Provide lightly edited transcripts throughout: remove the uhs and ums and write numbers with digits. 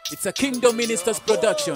It's a Kingdom Ministers production.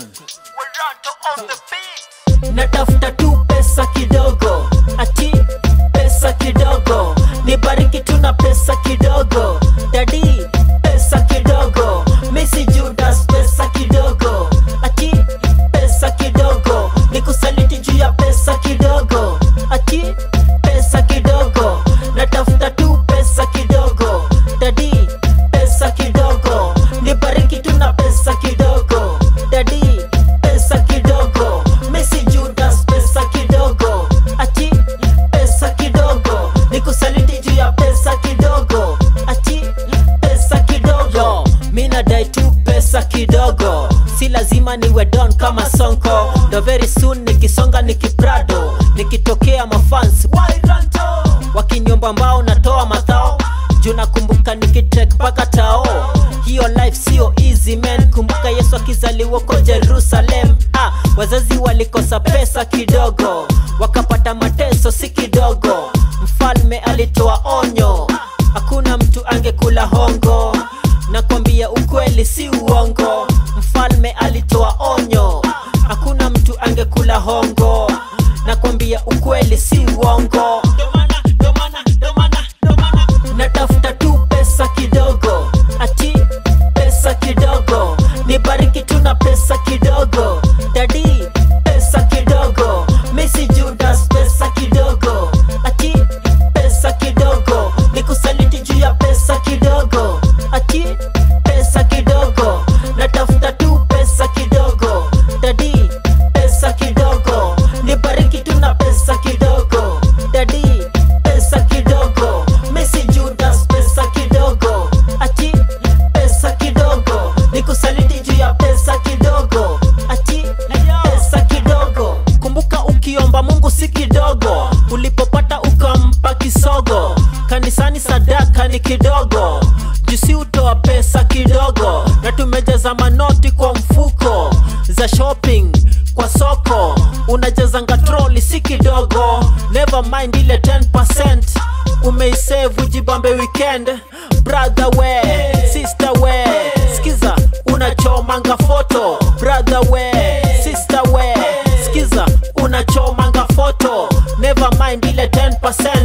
Natafuta tu pesa kidogo, ati pesa kidogo, nibariki tu na pesa kidogo. Daddy, pesa kidogo, Missy Judas, pesa kidogo, ati pesa kidogo, nikusaliti juu ya pesa kidogo, ati pesa kidogo. Natafuta tu pesa kidogo, daddy, pesa kidogo, nibariki tu na pesa kidogo. Daddy, pesa kidogo, Missy Judas, pesa kidogo, ati pesa kidogo, nikusaliti juu ya pesa kidogo, ati pesa kidogo. Yo, mina dai tu pesa kidogo, si lazima niwe don kama Sonko. Do very soon nikisonga nikiprado, nikitokea mafans wakinyomba mbao natoa mathao, juu nakumbuka nikitrek mpaka tao. Hiyo life sio easy man, kumbuka Yesu akizaliwa kwa Jerusalem. Wazazi walikosa pesa kidogo, wakapata mateso si kidogo. Mfalme alitoa onyo, hakuna mtu angekula hongo. Nakwambia ukweli si uongo, mfalme alitoa onyo, hakuna mtu angekula hongo. Nakwambia ukweli si uongo. Natafuta tu pesa kidogo, ati pesa kidogo, nibariki tu na pesa kidogo. Daddy, pesa kidogo, Missy Judas, pesa kidogo, ati pesa kidogo, nikusaliti juu ya pesa kidogo, ati pesa kidogo. Natafuta tu pesa kidogo, daddy, pesa kidogo, nibariki tu na pesa kidogo. Daddy, pesa kidogo, Missy Judas, pesa kidogo, ati pesa kidogo, nikusaliti juu ya pesa kidogo, ati pesa kidogo. Kumbuka ukiomba Mungu si kidogo, ulipopata ukampa kisogo. Kanisani sadaka ni kidogo, jusi utoa pesa kidogo. Na tumejaza manoti kwa mfuko, za shopping kwa soko, unajazanga troli si kidogo. Never mind ile 10%, umeisave ujibambe weekend. Brother we, sister we, skiza unachomanga foto. Brother we, sister we, skiza unachomanga foto. Never mind ile 10%,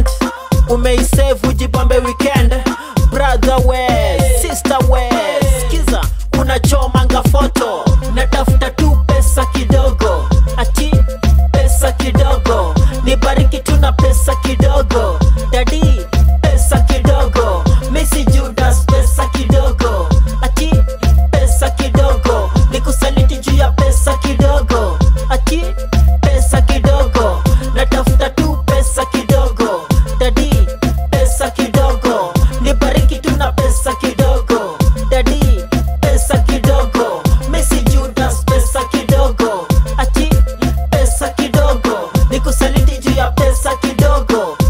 umeisave ujibambe weekend. Brother we, sister we, skiza unachomanga foto. Natafuta tu pesa kidogo, ati pesa kidogo, nibariki tu na pesa kidogo. Daddy, pesa kidogo, Missy Judas, pesa kidogo, ati pesa kidogo, nikusaliti juu ya pesa kidogo, ati pesa kidogo. Natafuta tu pesa kidogo, daddy, pesa kidogo, nibariki tu na pesa kidogo. Daddy, pesa kidogo, Missy Judas, pesa kidogo, ati pesa kidogo, nikusaliti juu ya pesa kidogo.